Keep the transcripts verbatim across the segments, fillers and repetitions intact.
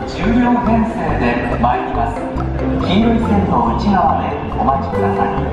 じゅう両編成で参ります。黄色い線の内側でお待ちください。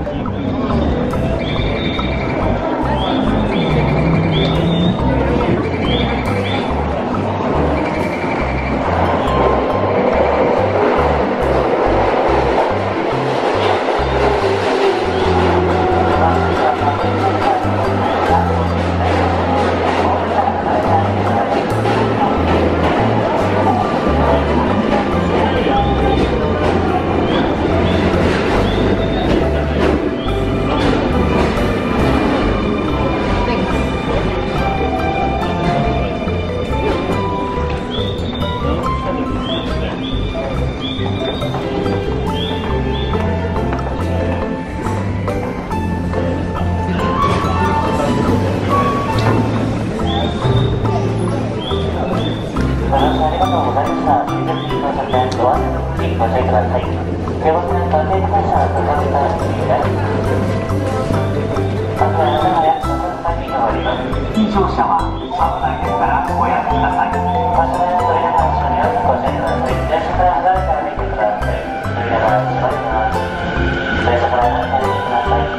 乗車は危ないですからごやめください。場所や扉の場所によってご注意ください。電車から離れたら見てください。扉が閉まります。電車から離れたら見てください。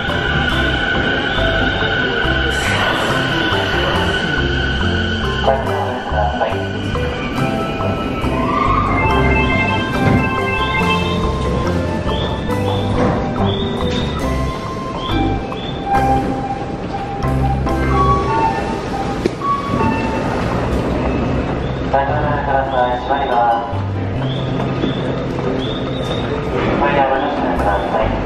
ご注意ください。閉まります。扉をご注意ください。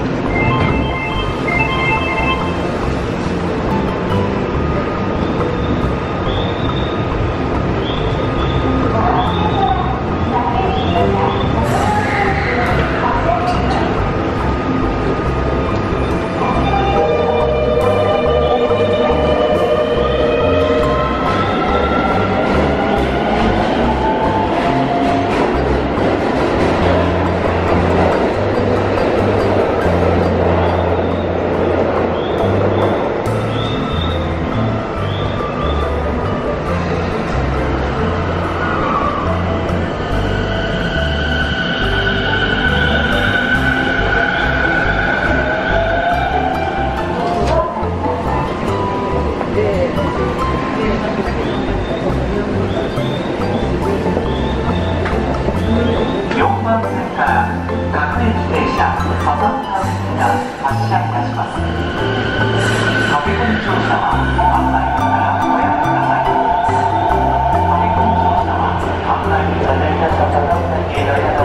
よんばん線から各駅停車サザンタウンが発車いたします。駆け込み乗車は案内からおやめください。駆け込み乗車は案内にされたサザンタウンが